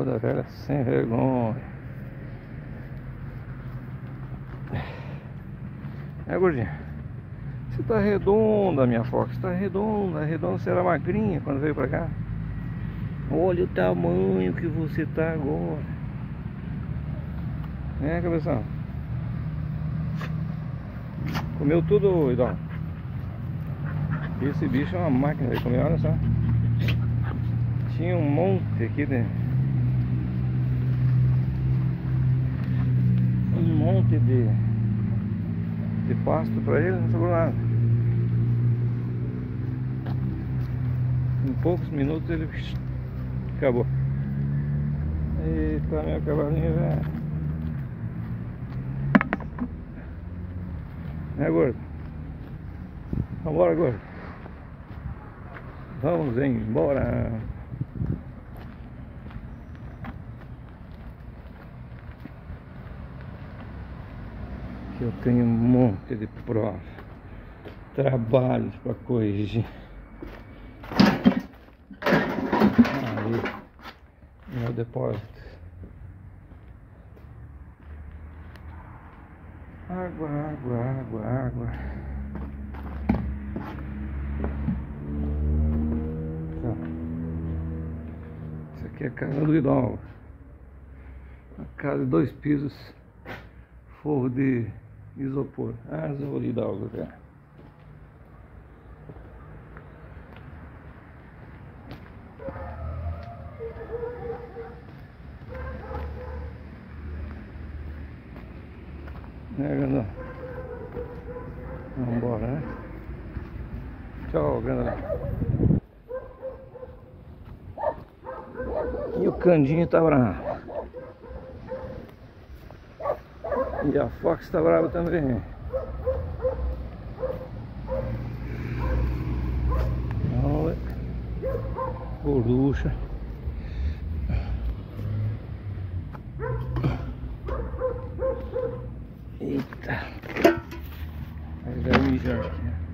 da velha sem vergonha. É, gordinha, você tá redonda, minha Fox, tá redonda. Redonda, você era magrinha quando veio pra cá. Olha o tamanho que você tá agora. É, cabeção. Comeu tudo, Idão. Esse bicho é uma máquina de comer, olha só. Tinha um monte aqui dentro. Um monte de pasto pra ele, não sobrou nada. Em poucos minutos ele acabou. Eita, meu cavalinho, velho. É, gordo? Vambora, gordo. Vamos embora. Que eu tenho um monte de prova, trabalhos para corrigir. Ali, meu depósito. Água, água, água, água. Tá. Isso aqui é a casa do Hidalgo. A casa de 2 pisos, forro de isopor. Azul de Hidalgo, cara. Né, grandão? Vamos embora, né? Tchau, grandão. E o Candinho tá bravo. E a Fox tá brava também. Olha, coruja. Eita. Aí vai mijar aqui.